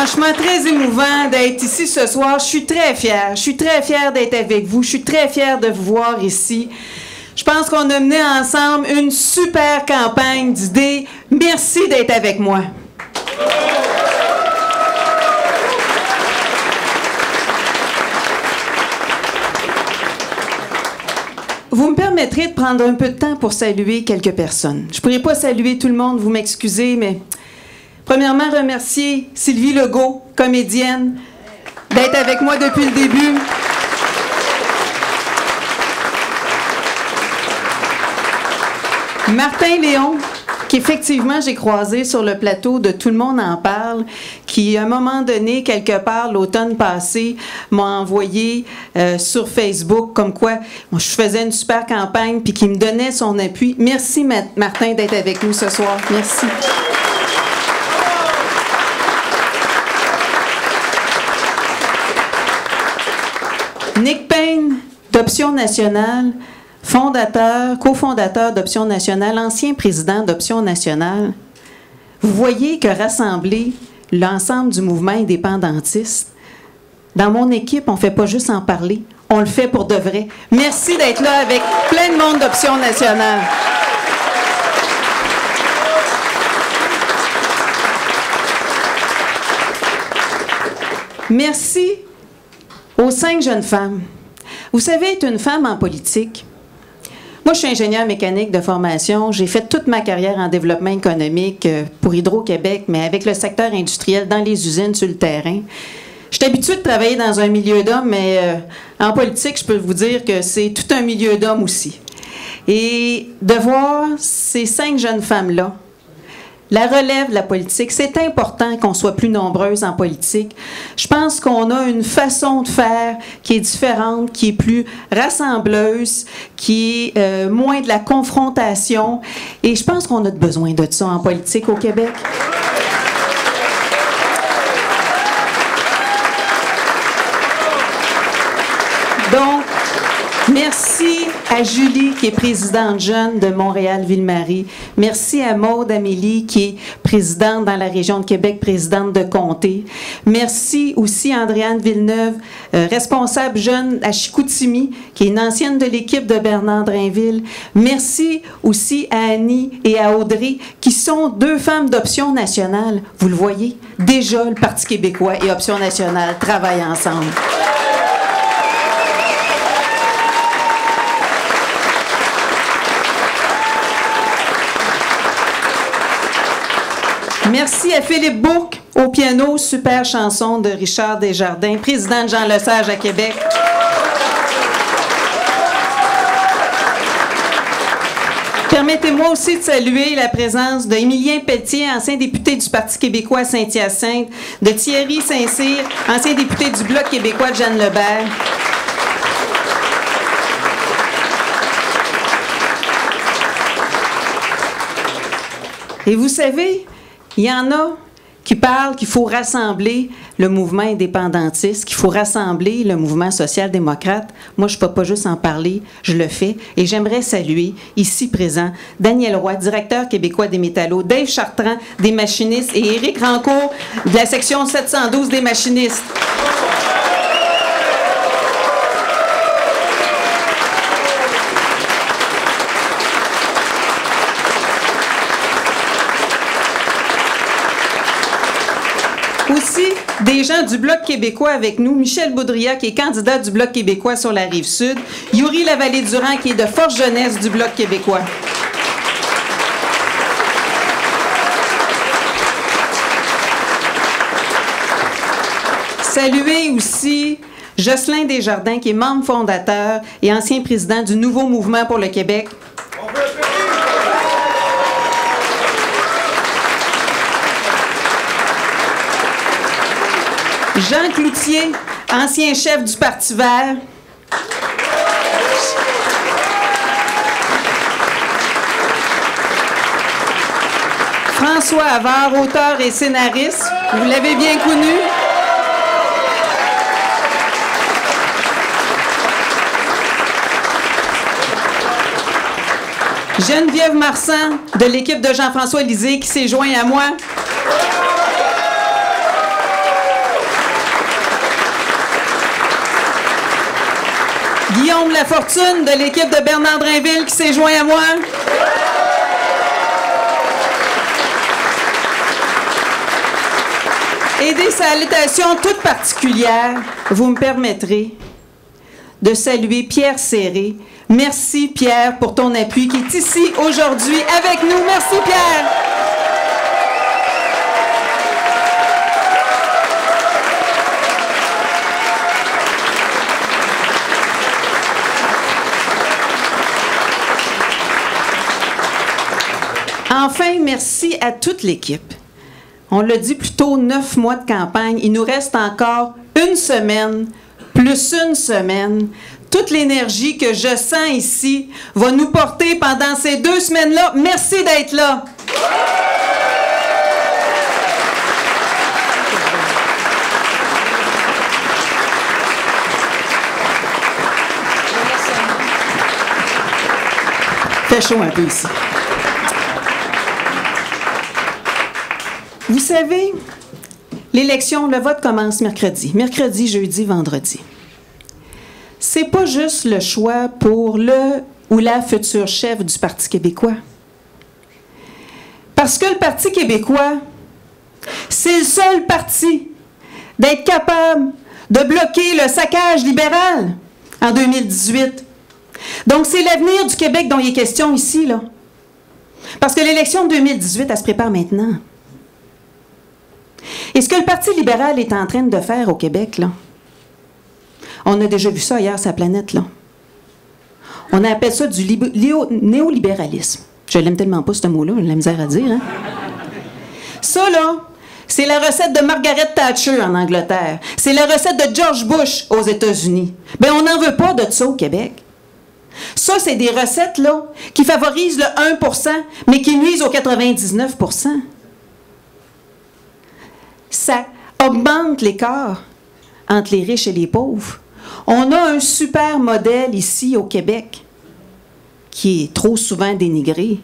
franchement très émouvant d'être ici ce soir. Je suis très fière. Je suis très fière d'être avec vous. Je suis très fière de vous voir ici. Je pense qu'on a mené ensemble une super campagne d'idées. Merci d'être avec moi. Vous me permettrez de prendre un peu de temps pour saluer quelques personnes. Je ne pourrai pas saluer tout le monde, vous m'excusez, mais premièrement, remercier Sylvie Legault, comédienne, d'être avec moi depuis le début. Martin Léon, qu'effectivement j'ai croisé sur le plateau de Tout le monde en parle, qui à un moment donné, quelque part l'automne passé, m'a envoyé sur Facebook comme quoi je faisais une super campagne puis qui me donnait son appui. Merci Martin d'être avec nous ce soir. Merci. Nick Payne d'Option nationale, cofondateur d'Option nationale, ancien président d'Option nationale. Vous voyez que rassembler l'ensemble du mouvement indépendantiste, dans mon équipe, on ne fait pas juste en parler, on le fait pour de vrai. Merci d'être là avec plein de monde d'Option nationale. Merci aux 5 jeunes femmes. Vous savez, être une femme en politique, moi, je suis ingénieure mécanique de formation. J'ai fait toute ma carrière en développement économique pour Hydro-Québec, mais avec le secteur industriel, dans les usines, sur le terrain. Je suis habituée de travailler dans un milieu d'hommes, mais en politique, je peux vous dire que c'est tout un milieu d'hommes aussi. Et de voir ces 5 jeunes femmes-là, la relève de la politique, c'est important qu'on soit plus nombreuses en politique. Je pense qu'on a une façon de faire qui est différente, qui est plus rassembleuse, qui est moins de la confrontation. Et je pense qu'on a besoin de ça en politique au Québec. Donc, merci à Julie, qui est présidente jeune de Montréal-Ville-Marie. Merci à Maude Amélie, qui est présidente dans la région de Québec, présidente de comté. Merci aussi à Andréane Villeneuve, responsable jeune à Chicoutimi, qui est une ancienne de l'équipe de Bernard Drainville. Merci aussi à Annie et à Audrey, qui sont 2 femmes d'Option nationale. Vous le voyez, déjà le Parti québécois et Option nationale travaillent ensemble. Merci à Philippe Bourque au piano, super chanson de Richard Desjardins, président de Jean Lesage à Québec. Permettez-moi aussi de saluer la présence d'Émilien Pelletier, ancien député du Parti québécois à Saint-Hyacinthe, de Thierry Saint-Cyr, ancien député du Bloc québécois de Jeanne Lebert. Et vous savez, il y en a qui parlent qu'il faut rassembler le mouvement indépendantiste, qu'il faut rassembler le mouvement social-démocrate. Moi, je ne peux pas juste en parler, je le fais. Et j'aimerais saluer, ici présent, Daniel Roy, directeur québécois des métallos, Dave Chartrand, des machinistes, et Éric Rancourt, de la section 712 des machinistes. Aussi, des gens du Bloc québécois avec nous, Michel Boudria, qui est candidat du Bloc québécois sur la Rive-Sud, Yuri Lavallée-Durand, qui est de Force Jeunesse du Bloc québécois. Saluer aussi Jocelyn Desjardins, qui est membre fondateur et ancien président du Nouveau Mouvement pour le Québec. Jean Cloutier, ancien chef du Parti vert. François Havard, auteur et scénariste. Vous l'avez bien connu. Geneviève Marsan, de l'équipe de Jean-François Lisée, qui s'est joint à moi. Guillaume Lafortune de l'équipe de Bernard Drainville qui s'est joint à moi. Et des salutations toutes particulières, vous me permettrez de saluer Pierre Serré. Merci Pierre pour ton appui qui est ici aujourd'hui avec nous. Merci Pierre. Enfin, merci à toute l'équipe. On l'a dit plus tôt, 9 mois de campagne. Il nous reste encore une semaine, plus une semaine. Toute l'énergie que je sens ici va nous porter pendant ces 2 semaines-là. Merci d'être là. Fait chaud un peu ici. Vous savez, l'élection, le vote commence mercredi. Mercredi, jeudi, vendredi. C'est pas juste le choix pour le ou la future chef du Parti québécois. Parce que le Parti québécois, c'est le seul parti d'être capable de bloquer le saccage libéral en 2018. Donc, c'est l'avenir du Québec dont il est question ici, là. Parce que l'élection de 2018, elle se prépare maintenant. Et ce que le Parti libéral est en train de faire au Québec, là, on a déjà vu ça ailleurs sur la planète, là. On appelle ça du néolibéralisme. Je l'aime tellement pas, ce mot-là, j'ai la misère à dire. Hein? Ça, là, c'est la recette de Margaret Thatcher en Angleterre. C'est la recette de George Bush aux États-Unis. Bien, on n'en veut pas de ça au Québec. Ça, c'est des recettes, là, qui favorisent le 1%, mais qui nuisent au 99%. Ça augmente l'écart entre les riches et les pauvres. On a un super modèle ici au Québec qui est trop souvent dénigré.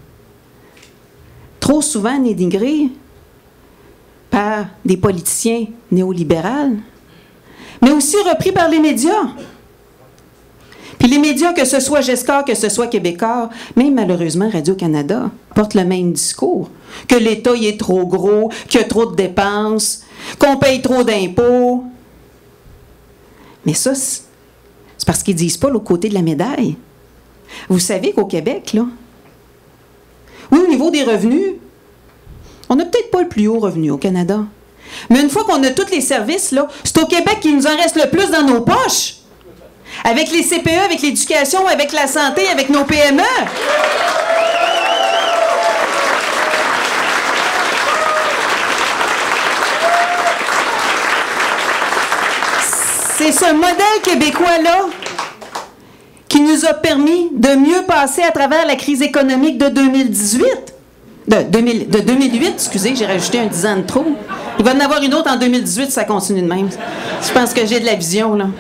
Trop souvent dénigré par des politiciens néolibéraux, mais aussi repris par les médias. Puis les médias, que ce soit Gescar, que ce soit Québécois, même malheureusement Radio-Canada, portent le même discours. Que l'État il est trop gros, qu'il y a trop de dépenses, qu'on paye trop d'impôts. Mais ça, c'est parce qu'ils ne disent pas l'autre côté de la médaille. Vous savez qu'au Québec, là, oui, au niveau des revenus, on n'a peut-être pas le plus haut revenu au Canada. Mais une fois qu'on a tous les services, là, c'est au Québec qu'il nous en reste le plus dans nos poches. Avec les CPE, avec l'éducation, avec la santé, avec nos PME. C'est ce modèle québécois-là qui nous a permis de mieux passer à travers la crise économique de 2018. De 2008, excusez, j'ai rajouté un 10 ans de trop. Il va y en avoir une autre en 2018 si ça continue de même. Je pense que j'ai de la vision, là.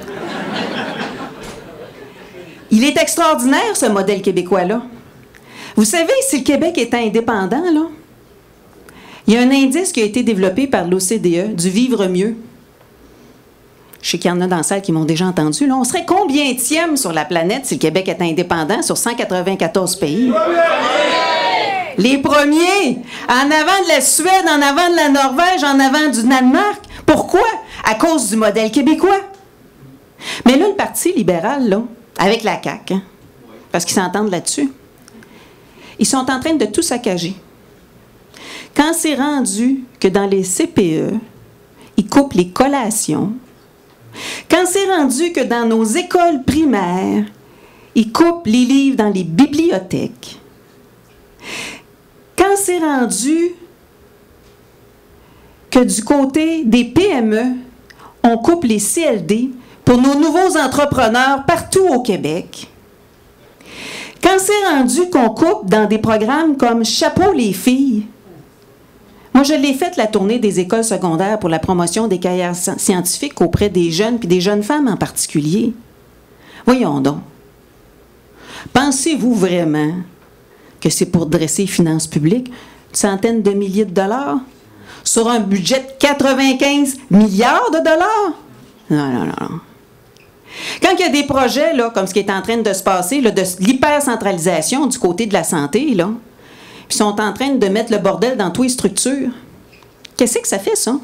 Il est extraordinaire, ce modèle québécois-là. Vous savez, si le Québec était indépendant, là, il y a un indice qui a été développé par l'OCDE, du vivre mieux. Je sais qu'il y en a dans la salle qui m'ont déjà entendu. Là, on serait combientième sur la planète si le Québec était indépendant sur 194 pays? Les premiers! En avant de la Suède, en avant de la Norvège, en avant du Danemark. Pourquoi? À cause du modèle québécois. Mais là, le Parti libéral, là, avec la CAQ, hein, parce qu'ils s'entendent là-dessus, ils sont en train de tout saccager. Quand c'est rendu que dans les CPE, ils coupent les collations, quand c'est rendu que dans nos écoles primaires, ils coupent les livres dans les bibliothèques, quand c'est rendu que du côté des PME, on coupe les CLD pour nos nouveaux entrepreneurs partout au Québec, quand c'est rendu qu'on coupe dans des programmes comme Chapeau les filles, moi je l'ai fait la tournée des écoles secondaires pour la promotion des carrières scientifiques auprès des jeunes puis des jeunes femmes en particulier. Voyons donc. Pensez-vous vraiment que c'est pour dresser les finances publiques une centaine de milliers de dollars sur un budget de 95 milliards de dollars? Non, non, non. Quand il y a des projets, là, comme ce qui est en train de se passer, là, de l'hypercentralisation du côté de la santé, là, puis sont en train de mettre le bordel dans toutes les structures, qu'est-ce que ça fait, ça?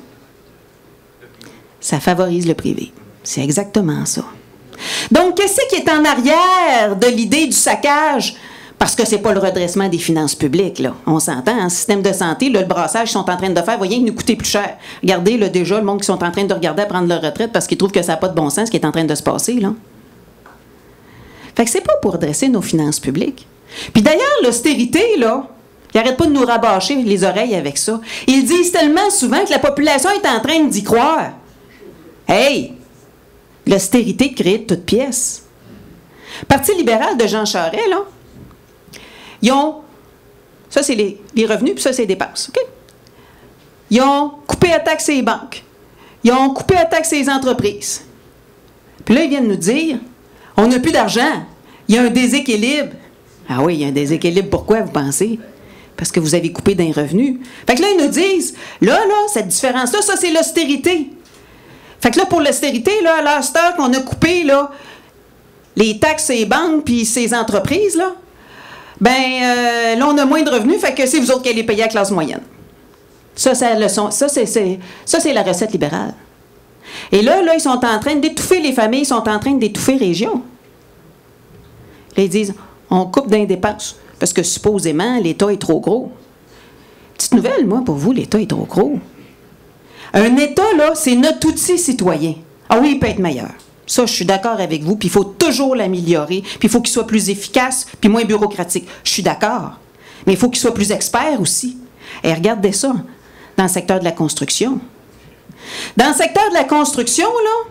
Ça favorise le privé. C'est exactement ça. Donc, qu'est-ce qui est en arrière de l'idée du saccage? Parce que c'est pas le redressement des finances publiques, là. On s'entend, en système de santé, là, le brassage qu'ils sont en train de faire, voyez, il nous coûtait plus cher. Regardez, là, déjà, le monde qui sont en train de regarder à prendre leur retraite parce qu'ils trouvent que ça n'a pas de bon sens, ce qui est en train de se passer, là. Fait que c'est pas pour redresser nos finances publiques. Puis d'ailleurs, l'austérité, là, ils n'arrêtent pas de nous rabâcher les oreilles avec ça. Ils disent tellement souvent que la population est en train d'y croire. Hey! L'austérité crée de toutes pièces. Parti libéral de Jean Charest, là, ils ont... Ça, c'est les revenus, puis ça, c'est les dépenses. OK? Ils ont coupé la taxe les banques. Ils ont coupé la taxe les entreprises. Puis là, ils viennent nous dire, on n'a plus d'argent. Il y a un déséquilibre. Ah oui, il y a un déséquilibre. Pourquoi, vous pensez? Parce que vous avez coupé d'un revenu. Fait que là, ils nous disent, là, cette différence-là, ça, c'est l'austérité. Fait que là, pour l'austérité, là, à l'heure stock, on a coupé, là, les taxes ces banques puis ces entreprises, là, là, on a moins de revenus, fait que c'est vous autres qui allez payer à la classe moyenne. Ça, c'est la recette libérale. Et là, ils sont en train d'étouffer les familles, ils sont en train d'étouffer les régions. Là, ils disent, on coupe dans les dépenses, parce que supposément, l'État est trop gros. Petite nouvelle, moi, pour vous, l'État est trop gros. Un État, là, c'est notre outil citoyen. Ah oui, il peut être meilleur. Ça, je suis d'accord avec vous, puis il faut toujours l'améliorer, puis il faut qu'il soit plus efficace, puis moins bureaucratique. Je suis d'accord. Mais il faut qu'il soit plus expert aussi. Et regardez ça, dans le secteur de la construction. Dans le secteur de la construction,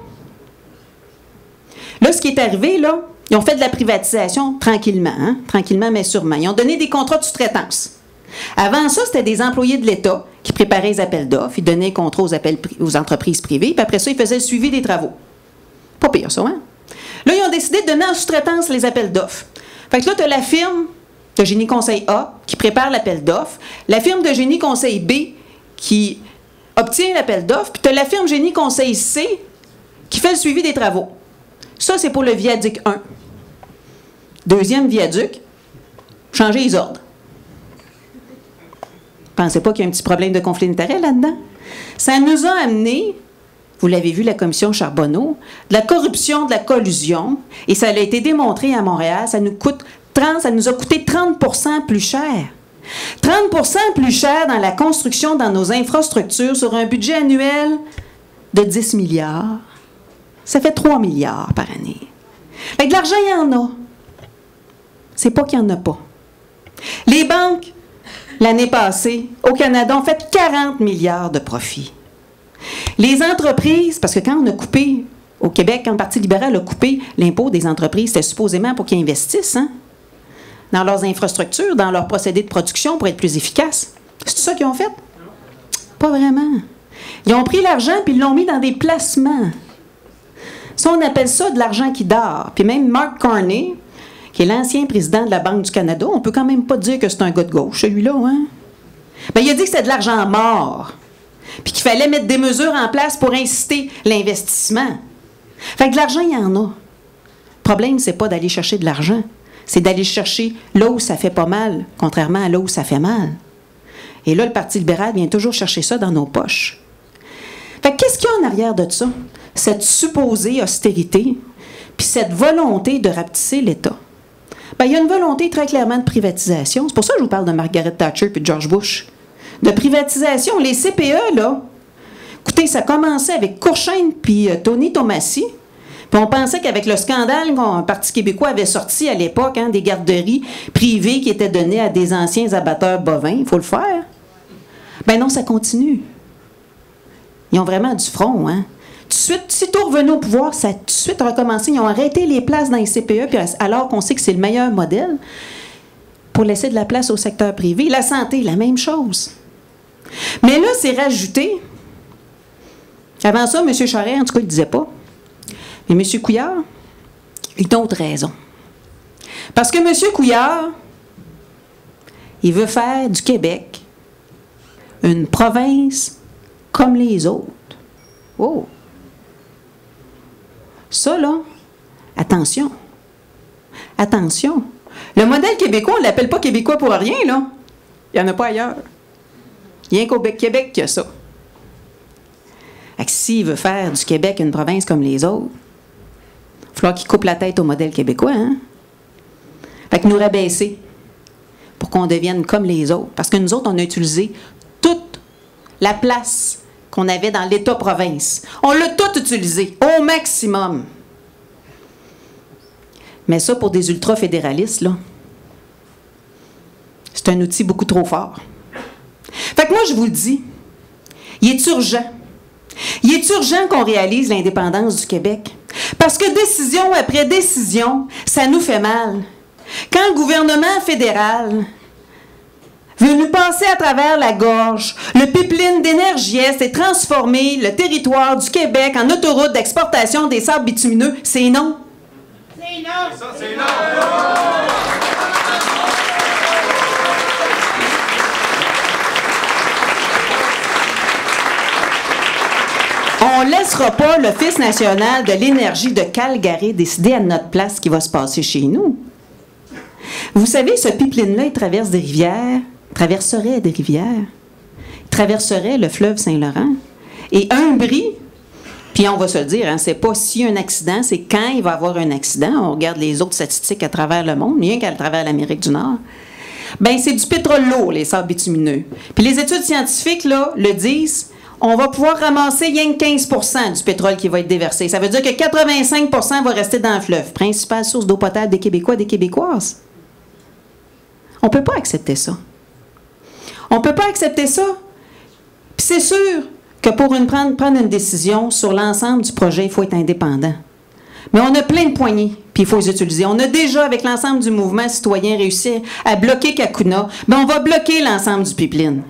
là, ce qui est arrivé, là, ils ont fait de la privatisation tranquillement, hein, tranquillement mais sûrement. Ils ont donné des contrats de sous-traitance. Avant ça, c'était des employés de l'État qui préparaient les appels d'offres, ils donnaient les contrats aux entreprises privées, puis après ça, ils faisaient le suivi des travaux. Pas pire, ça, hein? Là, ils ont décidé de donner en sous-traitance les appels d'offres. Fait que là, tu as la firme de génie conseil A qui prépare l'appel d'offres, la firme de génie conseil B qui obtient l'appel d'offres, puis tu as la firme génie conseil C qui fait le suivi des travaux. Ça, c'est pour le viaduc 1. Deuxième viaduc, changer les ordres. Pensez pas qu'il y a un petit problème de conflit d'intérêts là-dedans? Ça nous a amené, vous l'avez vu, la commission Charbonneau, de la corruption, de la collusion, et ça a été démontré à Montréal, ça nous a coûté 30% plus cher. 30% plus cher dans la construction, dans nos infrastructures, sur un budget annuel de 10 milliards. Ça fait 3 milliards par année. Fait que de l'argent, il y en a. C'est pas qu'il n'y en a pas. Les banques, l'année passée, au Canada, ont fait 40 milliards de profits. Les entreprises, parce que quand on a coupé, au Québec, quand le Parti libéral a coupé l'impôt des entreprises, c'était supposément pour qu'ils investissent, hein, dans leurs infrastructures, dans leurs procédés de production pour être plus efficaces. C'est tout ça qu'ils ont fait? Pas vraiment. Ils ont pris l'argent puis ils l'ont mis dans des placements. Ça, on appelle ça de l'argent qui dort. Puis même Mark Carney, qui est l'ancien président de la Banque du Canada, on peut quand même pas dire que c'est un gars de gauche, celui-là, hein? Bien, il a dit que c'était de l'argent mort, puis qu'il fallait mettre des mesures en place pour inciter l'investissement. Fait que de l'argent, il y en a. Le problème, c'est pas d'aller chercher de l'argent, c'est d'aller chercher là où ça fait pas mal, contrairement à là où ça fait mal. Et là, le Parti libéral vient toujours chercher ça dans nos poches. Fait que qu'est-ce qu'il y a en arrière de ça? Cette supposée austérité, puis cette volonté de rapetisser l'État. Bien, il y a une volonté très clairement de privatisation. C'est pour ça que je vous parle de Margaret Thatcher et de George Bush. De privatisation. Les CPE, là, écoutez, ça commençait avec Courchaine puis Tony Tomassi. Puis on pensait qu'avec le scandale qu'un Parti québécois avait sorti à l'époque, hein, des garderies privées qui étaient données à des anciens abatteurs bovins, il faut le faire. Ben non, ça continue. Ils ont vraiment du front, hein. Tout de suite, sitôt revenu au pouvoir, ça a tout de suite recommencé. Ils ont arrêté les places dans les CPE, puis alors qu'on sait que c'est le meilleur modèle, pour laisser de la place au secteur privé. La santé, la même chose. Mais là, c'est rajouté. Avant ça, M. Charest, en tout cas, il ne disait pas. Mais M. Couillard, il a d'autres raisons. Parce que M. Couillard, il veut faire du Québec une province comme les autres. Oh! Ça, là, attention. Attention. Le modèle québécois, on ne l'appelle pas québécois pour rien, là. Il n'y en a pas ailleurs. Rien qu'au Québec qu'il y a ça. Fait que s'il veut faire du Québec une province comme les autres, il va falloir qu'il coupe la tête au modèle québécois, hein? Fait que nous rabaisser pour qu'on devienne comme les autres. Parce que nous autres, on a utilisé toute la place qu'on avait dans l'État-province. On l'a tout utilisé, au maximum. Mais ça, pour des ultra-fédéralistes, là, c'est un outil beaucoup trop fort. Fait que moi, je vous le dis, il est urgent. Il est urgent qu'on réalise l'indépendance du Québec. Parce que décision après décision, ça nous fait mal. Quand le gouvernement fédéral veut nous passer à travers la gorge, le pipeline d'Énergie-Est et transformer le territoire du Québec en autoroute d'exportation des sables bitumineux, c'est non. C'est non. Ça, c'est non. On ne laissera pas l'Office national de l'énergie de Calgary décider à notre place ce qui va se passer chez nous. Vous savez, ce pipeline-là, il traverse des rivières, traverserait des rivières, il traverserait le fleuve Saint-Laurent. Et un bris, puis on va se le dire, hein, c'est pas si un accident, c'est quand il va y avoir un accident. On regarde les autres statistiques à travers le monde, rien qu'à travers l'Amérique du Nord. Bien, c'est du pétrole lourd, les sables bitumineux. Puis les études scientifiques, là, le disent, on va pouvoir ramasser rien que 15 % du pétrole qui va être déversé. Ça veut dire que 85 % va rester dans le fleuve. Principale source d'eau potable des Québécois et des Québécoises. On ne peut pas accepter ça. On ne peut pas accepter ça. Puis c'est sûr que pour prendre une décision sur l'ensemble du projet, il faut être indépendant. Mais on a plein de poignées, puis il faut les utiliser. On a déjà, avec l'ensemble du mouvement citoyen, réussi à bloquer Kakuna. Bien, on va bloquer l'ensemble du pipeline.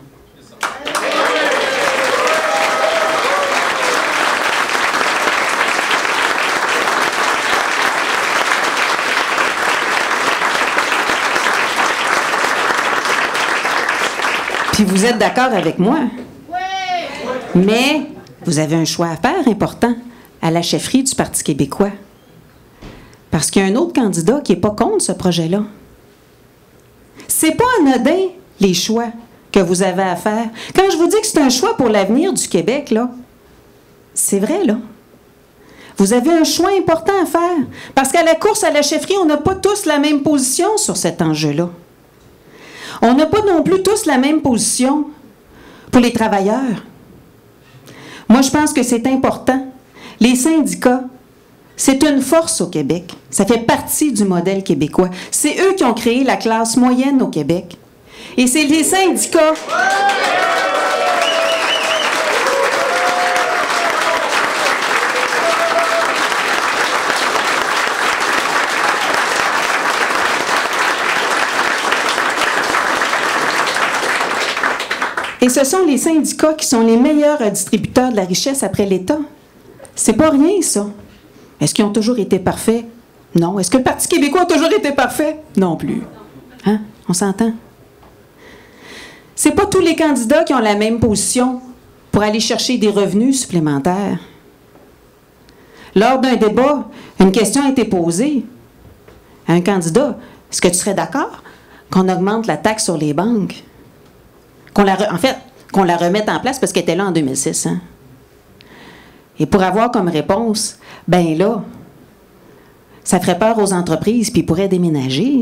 Puis vous êtes d'accord avec moi? Oui. Mais vous avez un choix à faire important à la chefferie du Parti québécois. Parce qu'il y a un autre candidat qui n'est pas contre ce projet-là. C'est pas anodin, les choix que vous avez à faire. Quand je vous dis que c'est un choix pour l'avenir du Québec, là, c'est vrai, là. Vous avez un choix important à faire. Parce qu'à la course à la chefferie, on n'a pas tous la même position sur cet enjeu-là. On n'a pas non plus tous la même position pour les travailleurs. Moi, je pense que c'est important. Les syndicats, c'est une force au Québec. Ça fait partie du modèle québécois. C'est eux qui ont créé la classe moyenne au Québec. Et c'est les syndicats... Et ce sont les syndicats qui sont les meilleurs distributeurs de la richesse après l'État. C'est pas rien, ça. Est-ce qu'ils ont toujours été parfaits? Non. Est-ce que le Parti québécois a toujours été parfait? Non plus. Hein? On s'entend? C'est pas tous les candidats qui ont la même position pour aller chercher des revenus supplémentaires. Lors d'un débat, une question a été posée à un candidat. Est-ce que tu serais d'accord qu'on augmente la taxe sur les banques? Qu'on la remette en place parce qu'elle était là en 2006. Hein? Et pour avoir comme réponse, ben là, ça ferait peur aux entreprises puis ils pourraient déménager.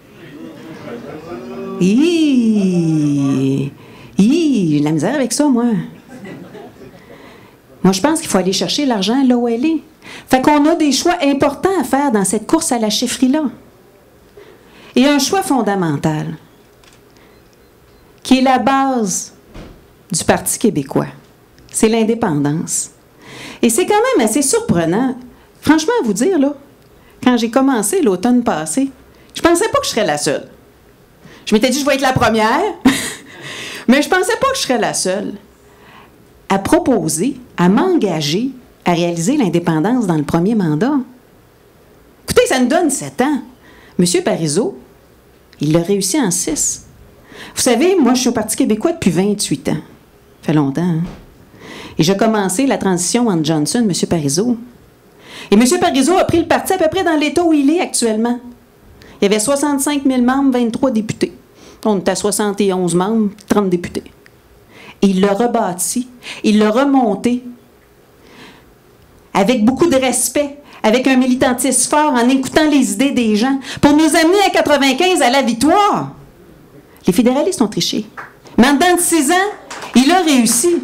J'ai de la misère avec ça, moi. Moi, je pense qu'il faut aller chercher l'argent là où elle est. Fait qu'on a des choix importants à faire dans cette course à la chefferie-là. Et un choix fondamental, qui est la base du Parti québécois. C'est l'indépendance. Et c'est quand même assez surprenant, franchement à vous dire, là, quand j'ai commencé l'automne passé, je pensais pas que je serais la seule. Je m'étais dit, je vais être la première, mais je pensais pas que je serais la seule à proposer, à m'engager à réaliser l'indépendance dans le premier mandat. Écoutez, ça nous donne 7 ans. M. Parizeau, il l'a réussi en 6. Vous savez, moi, je suis au Parti québécois depuis 28 ans. Ça fait longtemps, hein? Et j'ai commencé la transition entre Johnson et M. Parizeau. Et M. Parizeau a pris le parti à peu près dans l'état où il est actuellement. Il y avait 65 000 membres, 23 députés. On est à 71 membres, 30 députés. Et il l'a rebâti, il l'a remonté avec beaucoup de respect, avec un militantisme fort, en écoutant les idées des gens, pour nous amener à 95 à la victoire. Les fédéralistes ont triché. Mais en dedans de 6 ans, il a réussi.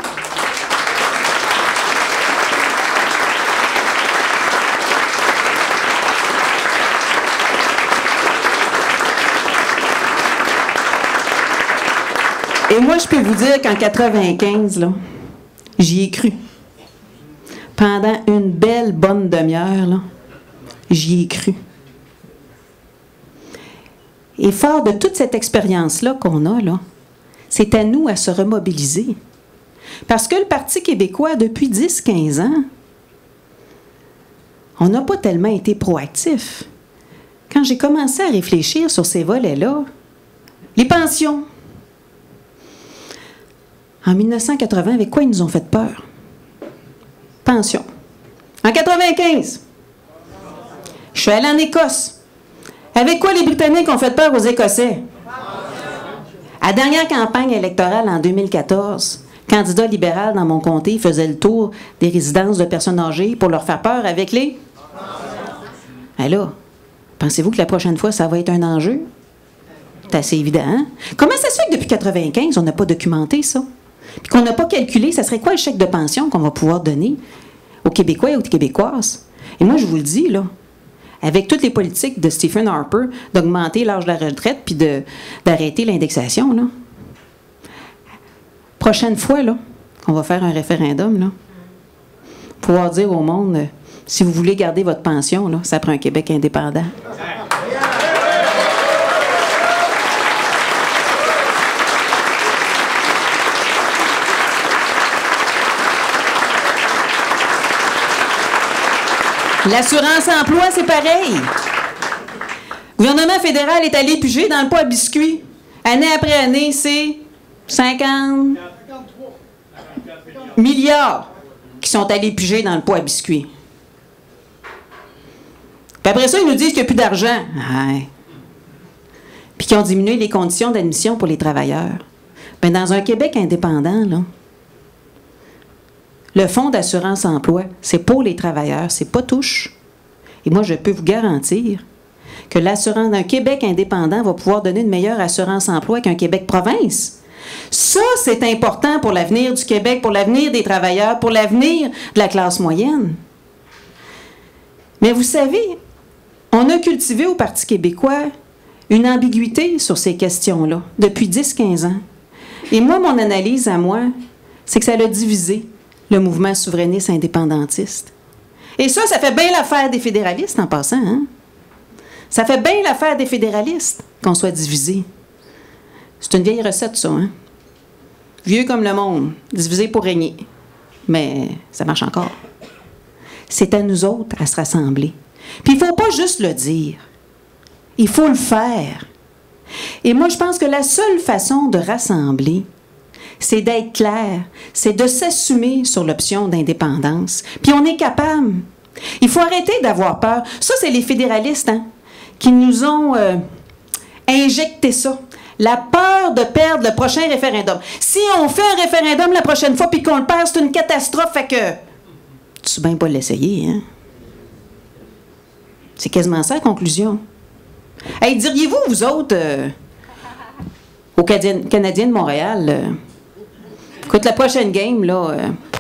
Et moi, je peux vous dire qu'en 95, là, j'y ai cru. Pendant une belle bonne demi-heure, là, j'y ai cru. Et fort de toute cette expérience-là qu'on a, là, c'est à nous à se remobiliser. Parce que le Parti québécois, depuis 10-15 ans, on n'a pas tellement été proactif. Quand j'ai commencé à réfléchir sur ces volets-là, les pensions. En 1980, avec quoi ils nous ont fait peur? Pension. En 95, je suis allée en Écosse. Avec quoi les Britanniques ont fait peur aux Écossais? À la dernière campagne électorale en 2014, candidat libéral dans mon comté faisait le tour des résidences de personnes âgées pour leur faire peur avec les... Alors, pensez-vous que la prochaine fois, ça va être un enjeu? C'est assez évident, hein? Comment ça se fait que depuis 95, on n'a pas documenté ça? Puis qu'on n'a pas calculé, ça serait quoi le chèque de pension qu'on va pouvoir donner aux Québécois et aux Québécoises? Et moi, je vous le dis, là, avec toutes les politiques de Stephen Harper, d'augmenter l'âge de la retraite puis d'arrêter l'indexation, là. Prochaine fois, là, qu'on va faire un référendum, là, pouvoir dire au monde, si vous voulez garder votre pension, là, ça prend un Québec indépendant. L'assurance-emploi, c'est pareil. Le gouvernement fédéral est allé piger dans le pot à biscuits. Année après année, c'est 50 milliards qui sont allés piger dans le pot à biscuits. Puis après ça, ils nous disent qu'il n'y a plus d'argent. Ouais. Puis qu'ils ont diminué les conditions d'admission pour les travailleurs. Bien, dans un Québec indépendant, là, le fonds d'assurance-emploi, c'est pour les travailleurs, c'est pas touche. Et moi, je peux vous garantir que l'assurance d'un Québec indépendant va pouvoir donner une meilleure assurance-emploi qu'un Québec-province. Ça, c'est important pour l'avenir du Québec, pour l'avenir des travailleurs, pour l'avenir de la classe moyenne. Mais vous savez, on a cultivé au Parti québécois une ambiguïté sur ces questions-là depuis 10-15 ans. Et moi, mon analyse à moi, c'est que ça l'a divisé le mouvement souverainiste indépendantiste. Et ça fait bien l'affaire des fédéralistes en passant, hein? Ça fait bien l'affaire des fédéralistes qu'on soit divisé. C'est une vieille recette, ça, hein? Vieux comme le monde, divisé pour régner. Mais ça marche encore. C'est à nous autres à se rassembler. Puis il ne faut pas juste le dire. Il faut le faire. Et moi, je pense que la seule façon de rassembler, c'est d'être clair, c'est de s'assumer sur l'option d'indépendance. Puis on est capable. Il faut arrêter d'avoir peur. Ça, c'est les fédéralistes, hein, qui nous ont injecté ça. La peur de perdre le prochain référendum. Si on fait un référendum la prochaine fois puis qu'on le perd, c'est une catastrophe. Fait que tu sais bien pas l'essayer, hein? C'est quasiment ça la conclusion. Hey, diriez-vous, vous autres, aux Canadiens de Montréal, écoute, la prochaine game, là,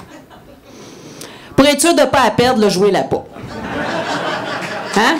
pour être sûr de ne pas à perdre, là, jouez-la pas. Hein?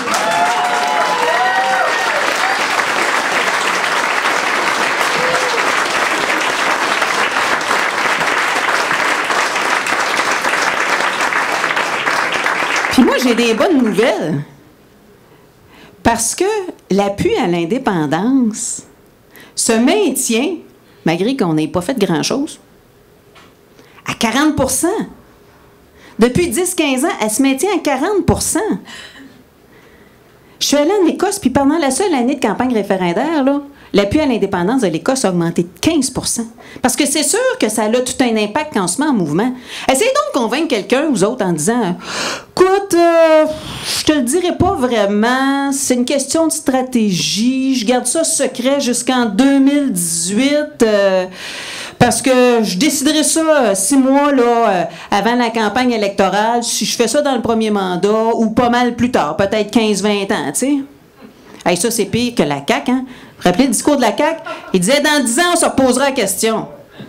Puis moi, j'ai des bonnes nouvelles. Parce que l'appui à l'indépendance se maintient, malgré qu'on n'ait pas fait grand-chose, à 40 %. Depuis 10-15 ans, elle se maintient à 40 %. Je suis allée en Écosse, puis pendant la seule année de campagne référendaire, là, l'appui à l'indépendance de l'Écosse a augmenté de 15 %. Parce que c'est sûr que ça a tout un impact quand on se met en mouvement. Essayez donc de convaincre quelqu'un, vous autres, en disant « Écoute, je te le dirai pas vraiment, c'est une question de stratégie, je garde ça secret jusqu'en 2018, parce que je déciderai ça 6 mois là, avant la campagne électorale, si je fais ça dans le premier mandat ou pas mal plus tard, peut-être 15-20 ans, tu sais. » Hey, ça, c'est pire que la CAQ, hein? Vous vous rappelez le discours de la CAQ? Il disait, dans 10 ans, on se reposera la question.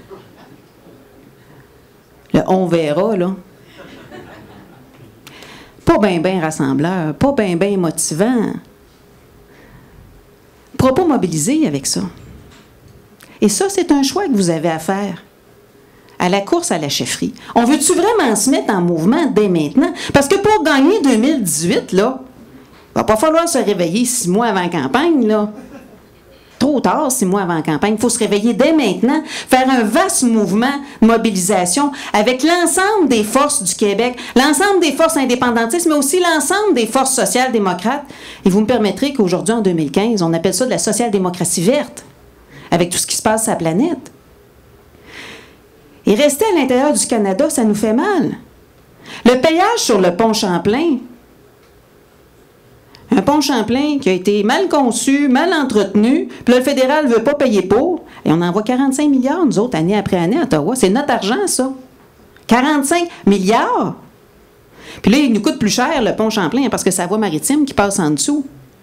Le « on verra », là. Pas bien rassembleur, pas bien motivant. On ne pourra pas mobiliser avec ça. Et ça, c'est un choix que vous avez à faire. À la course à la chefferie. On veut-tu vraiment se mettre en mouvement dès maintenant? Parce que pour gagner 2018, là, il va pas falloir se réveiller 6 mois avant la campagne, là. Trop tard, 6 mois avant la campagne. Il faut se réveiller dès maintenant, faire un vaste mouvement de mobilisation avec l'ensemble des forces du Québec, l'ensemble des forces indépendantistes, mais aussi l'ensemble des forces social-démocrates. Et vous me permettrez qu'aujourd'hui, en 2015, on appelle ça de la social-démocratie verte, avec tout ce qui se passe sur la planète. Et rester à l'intérieur du Canada, ça nous fait mal. Le péage sur le pont Champlain, un pont Champlain qui a été mal conçu, mal entretenu, puis là, le fédéral ne veut pas payer pour, et on envoie 45 milliards, nous autres, année après année, à Ottawa. C'est notre argent, ça. 45 milliards! Puis là, il nous coûte plus cher, le pont Champlain, parce que c'est la voie maritime qui passe en dessous.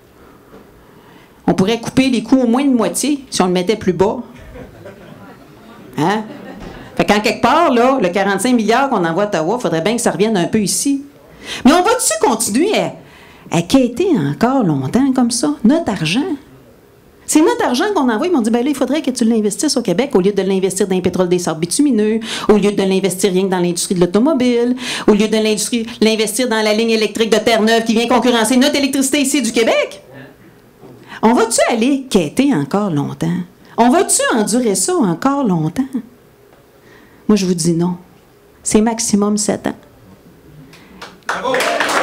On pourrait couper les coûts au moins de moitié si on le mettait plus bas. Hein? Fait qu'en quelque part, là, le 45 milliards qu'on envoie à Ottawa, il faudrait bien que ça revienne un peu ici. Mais on va-tu continuer à quêter encore longtemps comme ça? Notre argent. C'est notre argent qu'on envoie. Ils m'ont dit, ben là, il faudrait que tu l'investisses au Québec au lieu de l'investir dans le pétrole des sables bitumineux, au lieu de l'investir rien que dans l'industrie de l'automobile, au lieu de l'investir dans la ligne électrique de Terre-Neuve qui vient concurrencer notre électricité ici du Québec. On va-tu aller quêter encore longtemps? On va-tu endurer ça encore longtemps? Moi, je vous dis non. C'est maximum 7 ans. Bravo!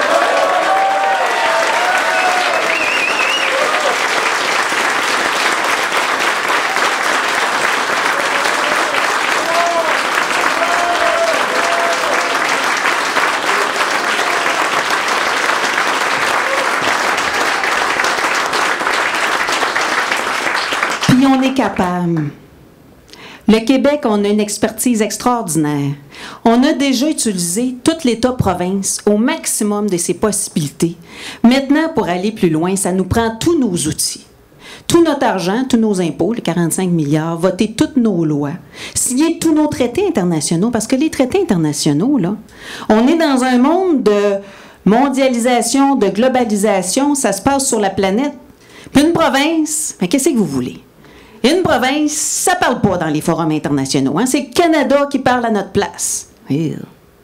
Puis on est capable. Le Québec, on a une expertise extraordinaire. On a déjà utilisé tout l'État-province au maximum de ses possibilités. Maintenant, pour aller plus loin, ça nous prend tous nos outils. Tout notre argent, tous nos impôts, les 45 milliards, voter toutes nos lois, signer tous nos traités internationaux, parce que les traités internationaux, là, on est dans un monde de mondialisation, de globalisation, ça se passe sur la planète. Puis une province, ben, qu'est-ce que vous voulez? Une province, ça ne parle pas dans les forums internationaux. Hein? C'est le Canada qui parle à notre place. Avec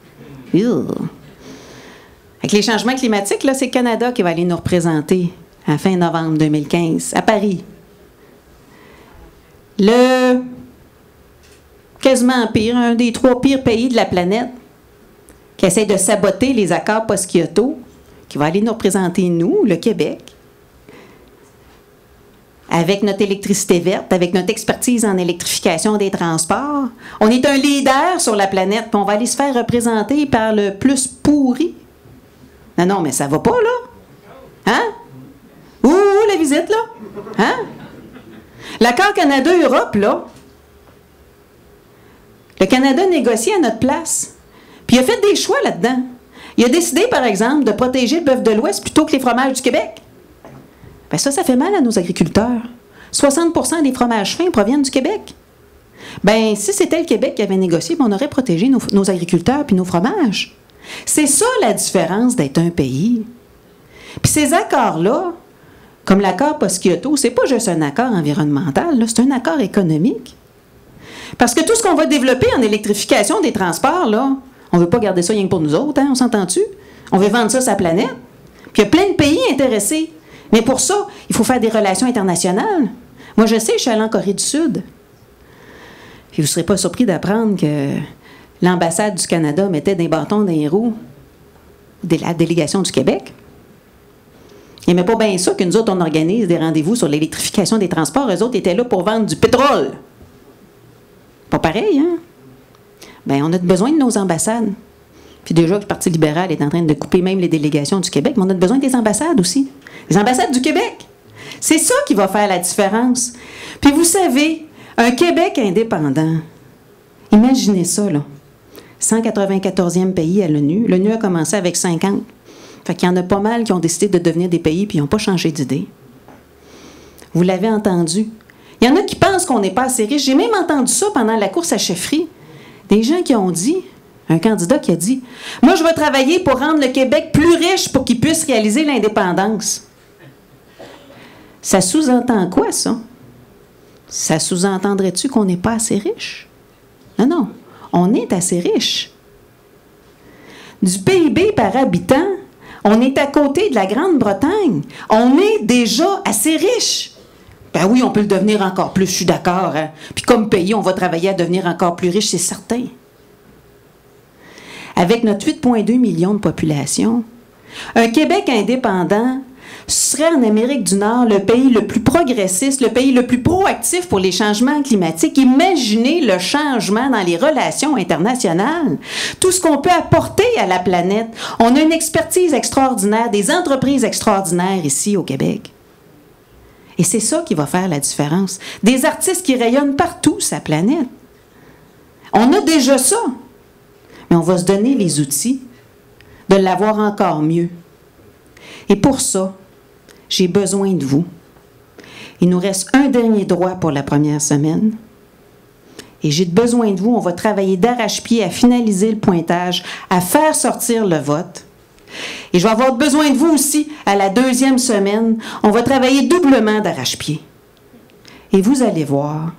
les changements climatiques, là, c'est le Canada qui va aller nous représenter à fin novembre 2015, à Paris. Le quasiment pire, un des 3 pires pays de la planète qui essaie de saboter les accords post-Kyoto, qui va aller nous représenter, nous, le Québec, avec notre électricité verte, avec notre expertise en électrification des transports. On est un leader sur la planète, puis on va aller se faire représenter par le plus pourri. Non, mais ça va pas, là. Hein? Où la visite, là? Hein? L'accord Canada-Europe, là, le Canada négocie à notre place. Puis il a fait des choix là-dedans. Il a décidé, par exemple, de protéger le bœuf de l'Ouest plutôt que les fromages du Québec. Bien ça fait mal à nos agriculteurs. 60 % des fromages fins proviennent du Québec. Bien, si c'était le Québec qui avait négocié, on aurait protégé nos agriculteurs puis nos fromages. C'est ça la différence d'être un pays. Puis ces accords-là, comme l'accord post-Kyoto, c'est pas juste un accord environnemental, c'est un accord économique. Parce que tout ce qu'on va développer en électrification des transports, là, on ne veut pas garder ça rien que pour nous autres, hein, on s'entend-tu? On veut vendre ça sur la planète. Puis il y a plein de pays intéressés. Mais pour ça, il faut faire des relations internationales. Moi, je sais, je suis allée en Corée du Sud. Puis vous ne serez pas surpris d'apprendre que l'ambassade du Canada mettait des bâtons dans les roues de la délégation du Québec. Ils n'aimaient pas bien ça que nous autres, on organise des rendez-vous sur l'électrification des transports. Eux autres étaient là pour vendre du pétrole. Pas pareil, hein? Bien, on a besoin de nos ambassades. Puis déjà que le Parti libéral est en train de couper même les délégations du Québec, mais on a besoin des ambassades aussi. Les ambassades du Québec. C'est ça qui va faire la différence. Puis vous savez, un Québec indépendant, imaginez ça, là. 194e pays à l'ONU. L'ONU a commencé avec 50. Fait qu'il y en a pas mal qui ont décidé de devenir des pays puis ils n'ont pas changé d'idée. Vous l'avez entendu. Il y en a qui pensent qu'on n'est pas assez riche. J'ai même entendu ça pendant la course à chefferie. Des gens qui ont dit, un candidat qui a dit, « Moi, je vais travailler pour rendre le Québec plus riche pour qu'il puisse réaliser l'indépendance. » Ça sous-entend quoi, ça? Ça sous-entendrait-tu qu'on n'est pas assez riche? Non, non. On est assez riche. Du PIB par habitant, on est à côté de la Grande-Bretagne. On est déjà assez riche. Ben oui, on peut le devenir encore plus, je suis d'accord. Hein? Puis comme pays, on va travailler à devenir encore plus riche, c'est certain. Avec notre 8,2 millions de population, un Québec indépendant serait en Amérique du Nord le pays le plus progressiste, le pays le plus proactif pour les changements climatiques. Imaginez le changement dans les relations internationales. Tout ce qu'on peut apporter à la planète. On a une expertise extraordinaire, des entreprises extraordinaires ici au Québec. Et c'est ça qui va faire la différence. Des artistes qui rayonnent partout sur la planète. On a déjà ça. Mais on va se donner les outils de l'avoir encore mieux. Et pour ça, j'ai besoin de vous. Il nous reste un dernier droit pour la première semaine. Et j'ai besoin de vous. On va travailler d'arrache-pied à finaliser le pointage, à faire sortir le vote. Et je vais avoir besoin de vous aussi à la deuxième semaine. On va travailler doublement d'arrache-pied. Et vous allez voir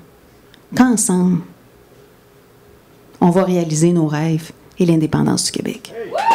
qu'ensemble, on va réaliser nos rêves et l'indépendance du Québec.